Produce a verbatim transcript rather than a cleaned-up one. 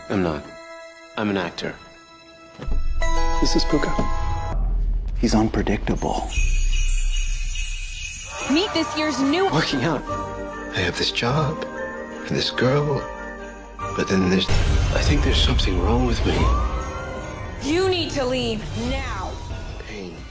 I'm not. I'm an actor. This is Puka. He's unpredictable. Meet this year's new... Working out. I have this job and this girl, but then there's... I think there's something wrong with me. You need to leave now. Pain.